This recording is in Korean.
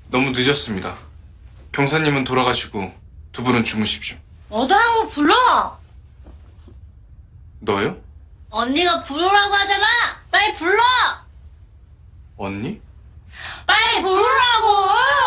너무 늦었습니다. 경사님은 돌아가시고 두 분은 주무십시오. 너도 한곡 불러! 너요? 언니가 부르라고 하잖아! 빨리 불러! 언니? 빨리 부르라고!